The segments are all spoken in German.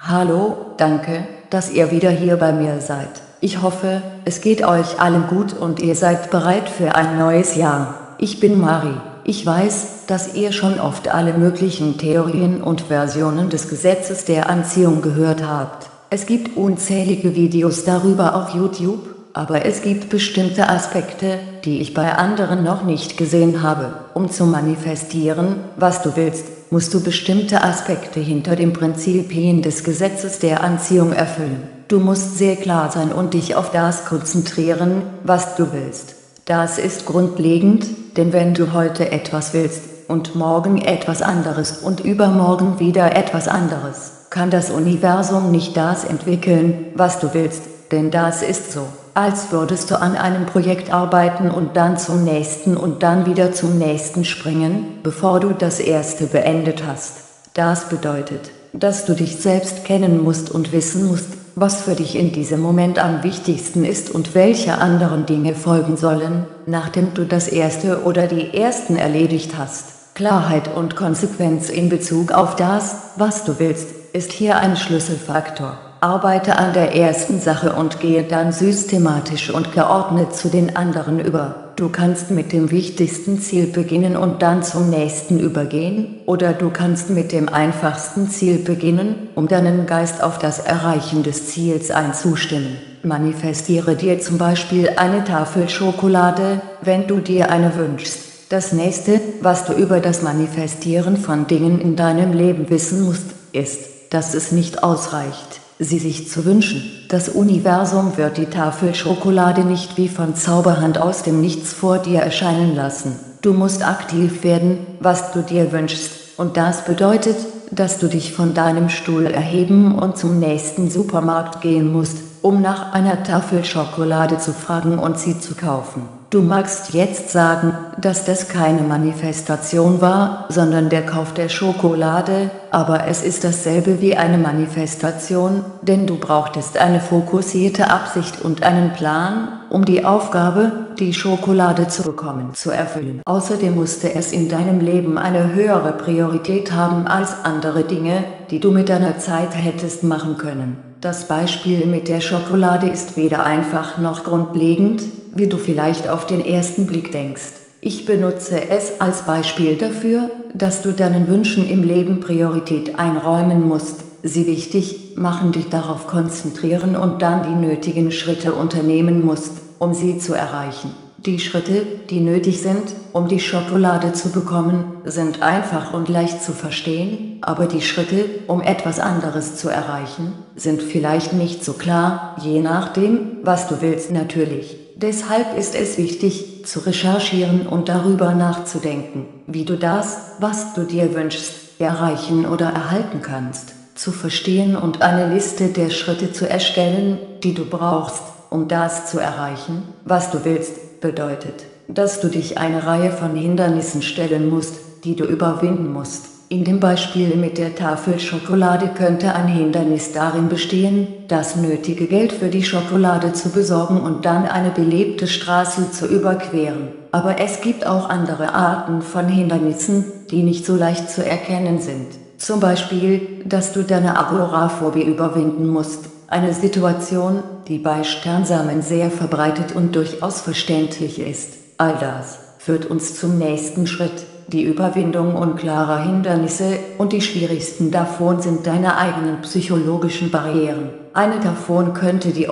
Hallo, danke, dass ihr wieder hier bei mir seid. Ich hoffe, es geht euch allen gut und ihr seid bereit für ein neues Jahr. Ich bin Mari. Ich weiß, dass ihr schon oft alle möglichen Theorien und Versionen des Gesetzes der Anziehung gehört habt. Es gibt unzählige Videos darüber auf YouTube, aber es gibt bestimmte Aspekte, die ich bei anderen noch nicht gesehen habe. Um zu manifestieren, was du willst, musst du bestimmte Aspekte hinter den Prinzipien des Gesetzes der Anziehung erfüllen. Du musst sehr klar sein und dich auf das konzentrieren, was du willst. Das ist grundlegend, denn wenn du heute etwas willst und morgen etwas anderes und übermorgen wieder etwas anderes, kann das Universum nicht das entwickeln, was du willst, denn das ist so, als würdest du an einem Projekt arbeiten und dann zum nächsten und dann wieder zum nächsten springen, bevor du das erste beendet hast. Das bedeutet, dass du dich selbst kennen musst und wissen musst, was für dich in diesem Moment am wichtigsten ist und welche anderen Dinge folgen sollen, nachdem du das erste oder die ersten erledigt hast. Klarheit und Konsequenz in Bezug auf das, was du willst, ist hier ein Schlüsselfaktor. Arbeite an der ersten Sache und gehe dann systematisch und geordnet zu den anderen über. Du kannst mit dem wichtigsten Ziel beginnen und dann zum nächsten übergehen, oder du kannst mit dem einfachsten Ziel beginnen, um deinen Geist auf das Erreichen des Ziels einzustimmen. Manifestiere dir zum Beispiel eine Tafel Schokolade, wenn du dir eine wünschst. Das nächste, was du über das Manifestieren von Dingen in deinem Leben wissen musst, ist, dass es nicht ausreicht, sie sich zu wünschen. Das Universum wird die Tafel Schokolade nicht wie von Zauberhand aus dem Nichts vor dir erscheinen lassen. Du musst aktiv werden, was du dir wünschst, und das bedeutet, dass du dich von deinem Stuhl erheben und zum nächsten Supermarkt gehen musst, um nach einer Tafel Schokolade zu fragen und sie zu kaufen. Du magst jetzt sagen, dass das keine Manifestation war, sondern der Kauf der Schokolade, aber es ist dasselbe wie eine Manifestation, denn du brauchtest eine fokussierte Absicht und einen Plan, um die Aufgabe, die Schokolade zu bekommen, zu erfüllen. Außerdem musste es in deinem Leben eine höhere Priorität haben als andere Dinge, die du mit deiner Zeit hättest machen können. Das Beispiel mit der Schokolade ist weder einfach noch grundlegend, wie du vielleicht auf den ersten Blick denkst. Ich benutze es als Beispiel dafür, dass du deinen Wünschen im Leben Priorität einräumen musst, sie wichtig machen, dich darauf konzentrieren und dann die nötigen Schritte unternehmen musst, um sie zu erreichen. Die Schritte, die nötig sind, um die Schokolade zu bekommen, sind einfach und leicht zu verstehen, aber die Schritte, um etwas anderes zu erreichen, sind vielleicht nicht so klar, je nachdem, was du willst natürlich. Deshalb ist es wichtig, zu recherchieren und darüber nachzudenken, wie du das, was du dir wünschst, erreichen oder erhalten kannst, zu verstehen und eine Liste der Schritte zu erstellen, die du brauchst, um das zu erreichen, was du willst, bedeutet, dass du dich eine Reihe von Hindernissen stellen musst, die du überwinden musst. In dem Beispiel mit der Tafel Schokolade könnte ein Hindernis darin bestehen, das nötige Geld für die Schokolade zu besorgen und dann eine belebte Straße zu überqueren. Aber es gibt auch andere Arten von Hindernissen, die nicht so leicht zu erkennen sind. Zum Beispiel, dass du deine Agoraphobie überwinden musst. Eine Situation, die bei Sternsamen sehr verbreitet und durchaus verständlich ist. All das führt uns zum nächsten Schritt, die Überwindung unklarer Hindernisse, und die schwierigsten davon sind deine eigenen psychologischen Barrieren. Eine davon könnte die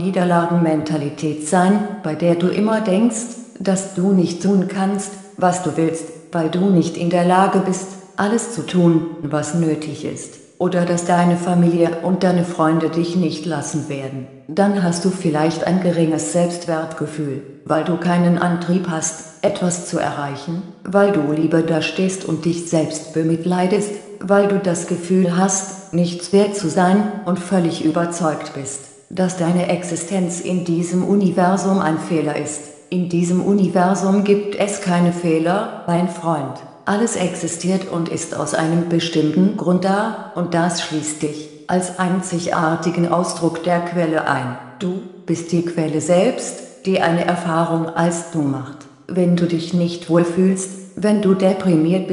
Opfer-Niederlagen-Mentalität sein, bei der du immer denkst, dass du nicht tun kannst, was du willst, weil du nicht in der Lage bist, alles zu tun, was nötig ist. Oder dass deine Familie und deine Freunde dich nicht lassen werden. Dann hast du vielleicht ein geringes Selbstwertgefühl, weil du keinen Antrieb hast, etwas zu erreichen, weil du lieber da stehst und dich selbst bemitleidest, weil du das Gefühl hast, nichts wert zu sein und völlig überzeugt bist, dass deine Existenz in diesem Universum ein Fehler ist. In diesem Universum gibt es keine Fehler, mein Freund. Alles existiert und ist aus einem bestimmten Grund da, und das schließt dich als einzigartigen Ausdruck der Quelle ein. Du bist die Quelle selbst, die eine Erfahrung als du macht. Wenn du dich nicht wohlfühlst, wenn du deprimiert bist,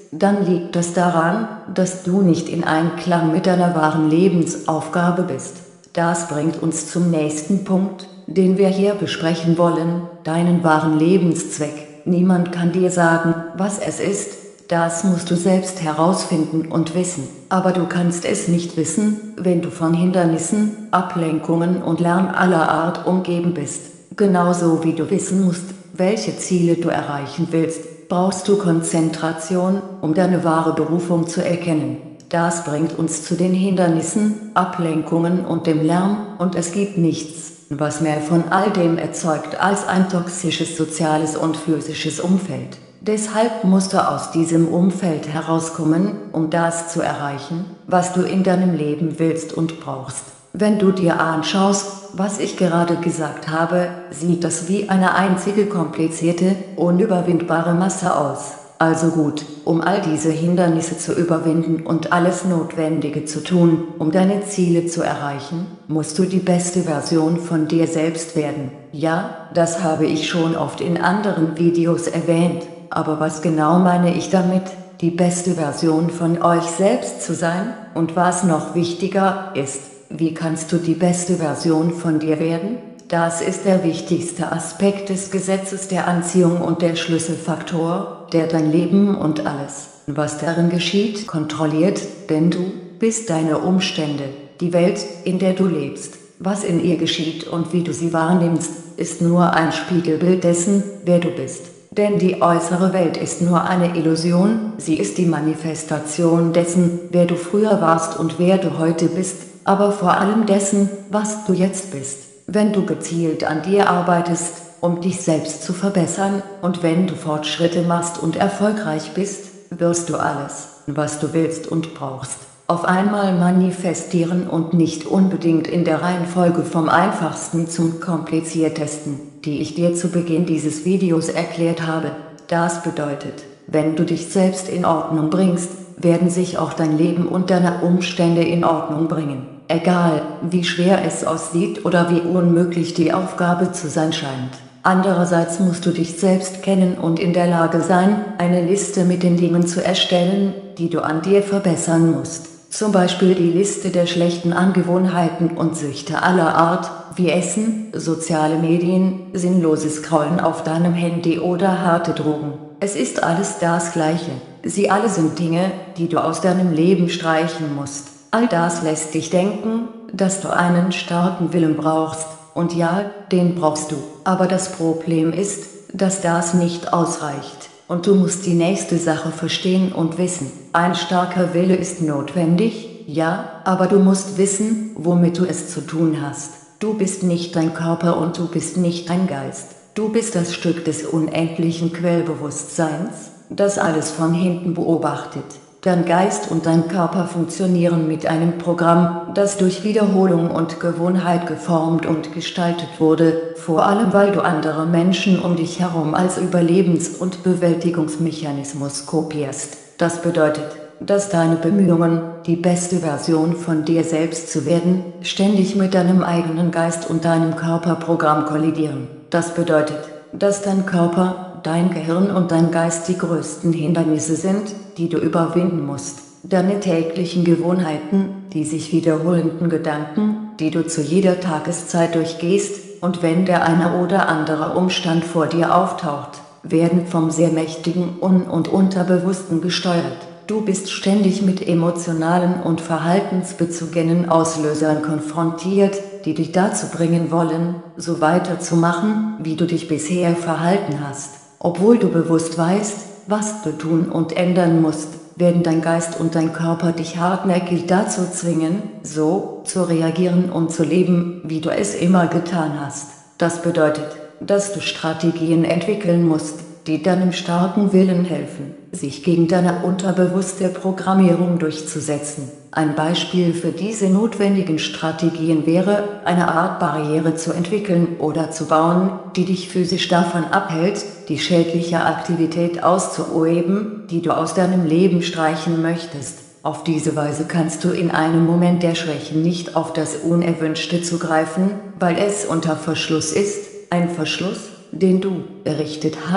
dann liegt das daran, dass du nicht in Einklang mit deiner wahren Lebensaufgabe bist. Das bringt uns zum nächsten Punkt, den wir hier besprechen wollen, deinen wahren Lebenszweck. Niemand kann dir sagen, was es ist, das musst du selbst herausfinden und wissen. Aber du kannst es nicht wissen, wenn du von Hindernissen, Ablenkungen und Lärm aller Art umgeben bist. Genauso wie du wissen musst, welche Ziele du erreichen willst, brauchst du Konzentration, um deine wahre Berufung zu erkennen. Das bringt uns zu den Hindernissen, Ablenkungen und dem Lärm, und es gibt nichts, was mehr von all dem erzeugt als ein toxisches soziales und physisches Umfeld. Deshalb musst du aus diesem Umfeld herauskommen, um das zu erreichen, was du in deinem Leben willst und brauchst. Wenn du dir anschaust, was ich gerade gesagt habe, sieht das wie eine einzige komplizierte, unüberwindbare Masse aus. Also gut, um all diese Hindernisse zu überwinden und alles Notwendige zu tun, um deine Ziele zu erreichen, musst du die beste Version von dir selbst werden. Ja, das habe ich schon oft in anderen Videos erwähnt, aber was genau meine ich damit? Die beste Version von euch selbst zu sein? Und was noch wichtiger ist, wie kannst du die beste Version von dir werden? Das ist der wichtigste Aspekt des Gesetzes der Anziehung und der Schlüsselfaktor, der dein Leben und alles, was darin geschieht, kontrolliert, denn du bist deine Umstände, die Welt, in der du lebst. Was in ihr geschieht und wie du sie wahrnimmst, ist nur ein Spiegelbild dessen, wer du bist. Denn die äußere Welt ist nur eine Illusion, sie ist die Manifestation dessen, wer du früher warst und wer du heute bist, aber vor allem dessen, was du jetzt bist. Wenn du gezielt an dir arbeitest, um dich selbst zu verbessern, und wenn du Fortschritte machst und erfolgreich bist, wirst du alles, was du willst und brauchst, auf einmal manifestieren und nicht unbedingt in der Reihenfolge vom einfachsten zum kompliziertesten, die ich dir zu Beginn dieses Videos erklärt habe. Das bedeutet, wenn du dich selbst in Ordnung bringst, werden sich auch dein Leben und deine Umstände in Ordnung bringen. Egal, wie schwer es aussieht oder wie unmöglich die Aufgabe zu sein scheint. Andererseits musst du dich selbst kennen und in der Lage sein, eine Liste mit den Dingen zu erstellen, die du an dir verbessern musst. Zum Beispiel die Liste der schlechten Angewohnheiten und Süchte aller Art, wie Essen, soziale Medien, sinnloses Scrollen auf deinem Handy oder harte Drogen. Es ist alles das Gleiche. Sie alle sind Dinge, die du aus deinem Leben streichen musst. All das lässt dich denken, dass du einen starken Willen brauchst. Und ja, den brauchst du. Aber das Problem ist, dass das nicht ausreicht. Und du musst die nächste Sache verstehen und wissen. Ein starker Wille ist notwendig, ja, aber du musst wissen, womit du es zu tun hast. Du bist nicht dein Körper und du bist nicht dein Geist. Du bist das Stück des unendlichen Quellbewusstseins, das alles von hinten beobachtet. Dein Geist und dein Körper funktionieren mit einem Programm, das durch Wiederholung und Gewohnheit geformt und gestaltet wurde, vor allem weil du andere Menschen um dich herum als Überlebens- und Bewältigungsmechanismus kopierst. Das bedeutet, dass deine Bemühungen, die beste Version von dir selbst zu werden, ständig mit deinem eigenen Geist und deinem Körperprogramm kollidieren. Das bedeutet, dass dein Körper, dein Gehirn und dein Geist die größten Hindernisse sind, die du überwinden musst. Deine täglichen Gewohnheiten, die sich wiederholenden Gedanken, die du zu jeder Tageszeit durchgehst, und wenn der eine oder andere Umstand vor dir auftaucht, werden vom sehr mächtigen und Unterbewussten gesteuert. Du bist ständig mit emotionalen und verhaltensbezogenen Auslösern konfrontiert, die dich dazu bringen wollen, so weiterzumachen, wie du dich bisher verhalten hast. Obwohl du bewusst weißt, was du tun und ändern musst, werden dein Geist und dein Körper dich hartnäckig dazu zwingen, so zu reagieren und zu leben, wie du es immer getan hast. Das bedeutet, dass du Strategien entwickeln musst, die deinem starken Willen helfen, sich gegen deine unterbewusste Programmierung durchzusetzen. Ein Beispiel für diese notwendigen Strategien wäre, eine Art Barriere zu entwickeln oder zu bauen, die dich physisch davon abhält, die schädliche Aktivität auszuüben, die du aus deinem Leben streichen möchtest. Auf diese Weise kannst du in einem Moment der Schwäche nicht auf das Unerwünschte zugreifen, weil es unter Verschluss ist, ein Verschluss, den du errichtet hast,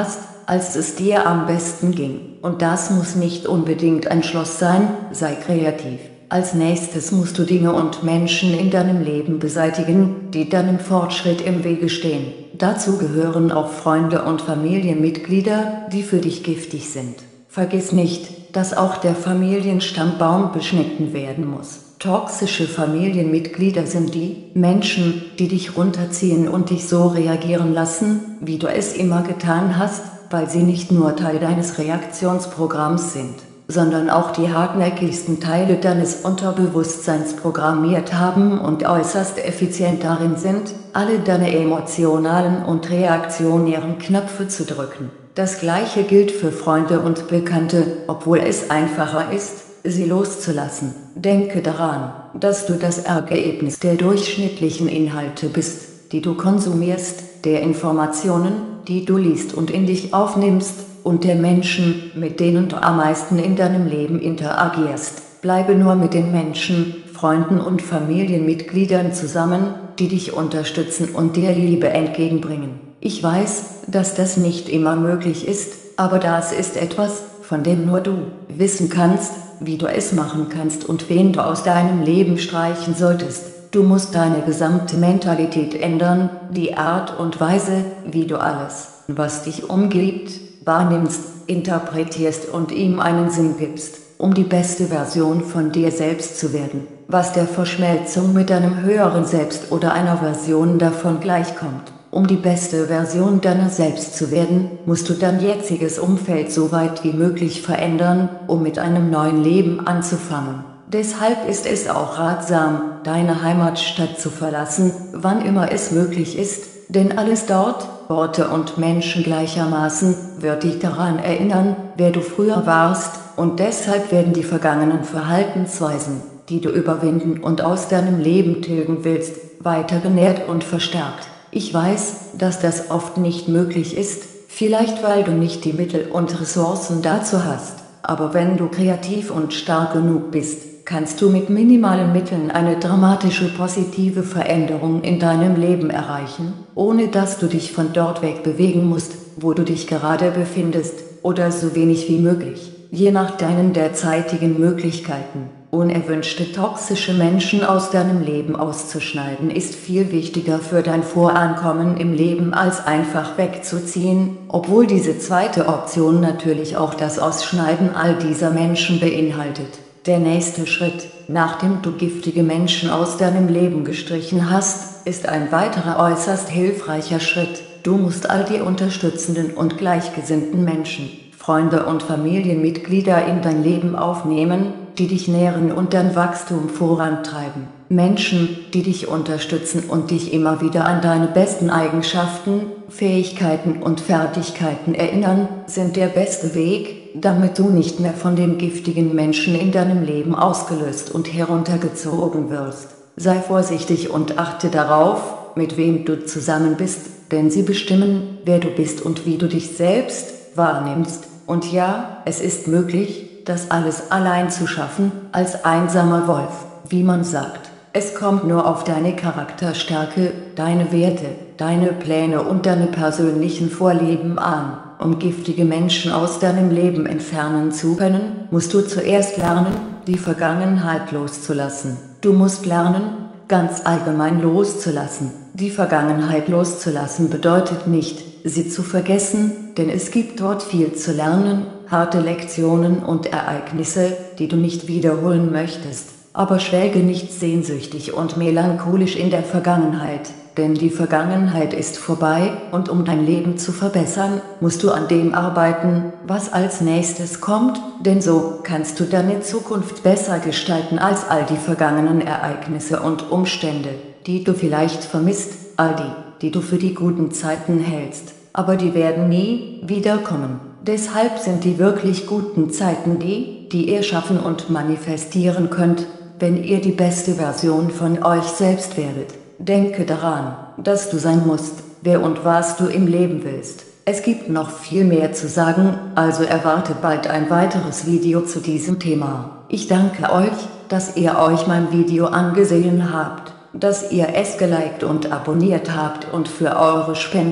als es dir am besten ging. Und das muss nicht unbedingt ein Schloss sein, sei kreativ. Als nächstes musst du Dinge und Menschen in deinem Leben beseitigen, die deinem Fortschritt im Wege stehen. Dazu gehören auch Freunde und Familienmitglieder, die für dich giftig sind. Vergiss nicht, dass auch der Familienstammbaum beschnitten werden muss. Toxische Familienmitglieder sind die Menschen, die dich runterziehen und dich so reagieren lassen, wie du es immer getan hast, weil sie nicht nur Teil deines Reaktionsprogramms sind, sondern auch die hartnäckigsten Teile deines Unterbewusstseins programmiert haben und äußerst effizient darin sind, alle deine emotionalen und reaktionären Knöpfe zu drücken. Das Gleiche gilt für Freunde und Bekannte, obwohl es einfacher ist, sie loszulassen. Denke daran, dass du das Ergebnis der durchschnittlichen Inhalte bist, die du konsumierst, der Informationen, die du liest und in dich aufnimmst, und der Menschen, mit denen du am meisten in deinem Leben interagierst. Bleibe nur mit den Menschen, Freunden und Familienmitgliedern zusammen, die dich unterstützen und dir Liebe entgegenbringen. Ich weiß, dass das nicht immer möglich ist, aber das ist etwas, von dem nur du wissen kannst, wie du es machen kannst und wen du aus deinem Leben streichen solltest. Du musst deine gesamte Mentalität ändern, die Art und Weise, wie du alles, was dich umgibt, wahrnimmst, interpretierst und ihm einen Sinn gibst, um die beste Version von dir selbst zu werden, was der Verschmelzung mit deinem höheren Selbst oder einer Version davon gleichkommt. Um die beste Version deiner selbst zu werden, musst du dein jetziges Umfeld so weit wie möglich verändern, um mit einem neuen Leben anzufangen. Deshalb ist es auch ratsam, deine Heimatstadt zu verlassen, wann immer es möglich ist, denn alles dort, Orte und Menschen gleichermaßen, wird dich daran erinnern, wer du früher warst, und deshalb werden die vergangenen Verhaltensweisen, die du überwinden und aus deinem Leben tilgen willst, weiter genährt und verstärkt. Ich weiß, dass das oft nicht möglich ist, vielleicht weil du nicht die Mittel und Ressourcen dazu hast, aber wenn du kreativ und stark genug bist, kannst du mit minimalen Mitteln eine dramatische positive Veränderung in deinem Leben erreichen, ohne dass du dich von dort weg bewegen musst, wo du dich gerade befindest, oder so wenig wie möglich, je nach deinen derzeitigen Möglichkeiten. Unerwünschte toxische Menschen aus deinem Leben auszuschneiden ist viel wichtiger für dein Vorankommen im Leben als einfach wegzuziehen, obwohl diese zweite Option natürlich auch das Ausschneiden all dieser Menschen beinhaltet. Der nächste Schritt, nachdem du giftige Menschen aus deinem Leben gestrichen hast, ist ein weiterer äußerst hilfreicher Schritt. Du musst all die unterstützenden und gleichgesinnten Menschen, Freunde und Familienmitglieder in dein Leben aufnehmen, die dich nähren und dein Wachstum vorantreiben. Menschen, die dich unterstützen und dich immer wieder an deine besten Eigenschaften, Fähigkeiten und Fertigkeiten erinnern, sind der beste Weg, damit du nicht mehr von den giftigen Menschen in deinem Leben ausgelöst und heruntergezogen wirst. Sei vorsichtig und achte darauf, mit wem du zusammen bist, denn sie bestimmen, wer du bist und wie du dich selbst wahrnimmst. Und ja, es ist möglich, das alles allein zu schaffen, als einsamer Wolf, wie man sagt. Es kommt nur auf deine Charakterstärke, deine Werte, deine Pläne und deine persönlichen Vorlieben an. Um giftige Menschen aus deinem Leben entfernen zu können, musst du zuerst lernen, die Vergangenheit loszulassen. Du musst lernen, ganz allgemein loszulassen. Die Vergangenheit loszulassen bedeutet nicht, sie zu vergessen, denn es gibt dort viel zu lernen, harte Lektionen und Ereignisse, die du nicht wiederholen möchtest. Aber schwelge nicht sehnsüchtig und melancholisch in der Vergangenheit, denn die Vergangenheit ist vorbei, und um dein Leben zu verbessern, musst du an dem arbeiten, was als nächstes kommt, denn so kannst du deine Zukunft besser gestalten als all die vergangenen Ereignisse und Umstände, die du vielleicht vermisst, all die du für die guten Zeiten hältst, aber die werden nie wiederkommen. Deshalb sind die wirklich guten Zeiten die ihr schaffen und manifestieren könnt, wenn ihr die beste Version von euch selbst werdet. Denke daran, dass du sein musst, wer und was du im Leben willst. Es gibt noch viel mehr zu sagen, also erwarte bald ein weiteres Video zu diesem Thema. Ich danke euch, dass ihr euch mein Video angesehen habt, dass ihr es geliked und abonniert habt und für eure Spenden.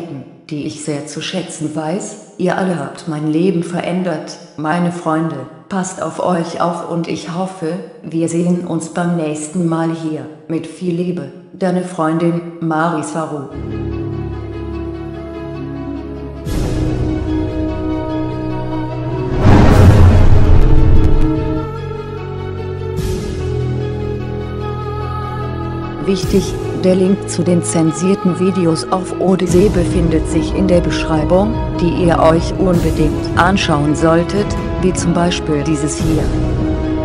die ich sehr zu schätzen weiß. Ihr alle habt mein Leben verändert, meine Freunde. Passt auf euch auf und ich hoffe, wir sehen uns beim nächsten Mal hier. Mit viel Liebe, deine Freundin, Mari Saru. Wichtig, der Link zu den zensierten Videos auf Odyssee befindet sich in der Beschreibung, die ihr euch unbedingt anschauen solltet, wie zum Beispiel dieses hier.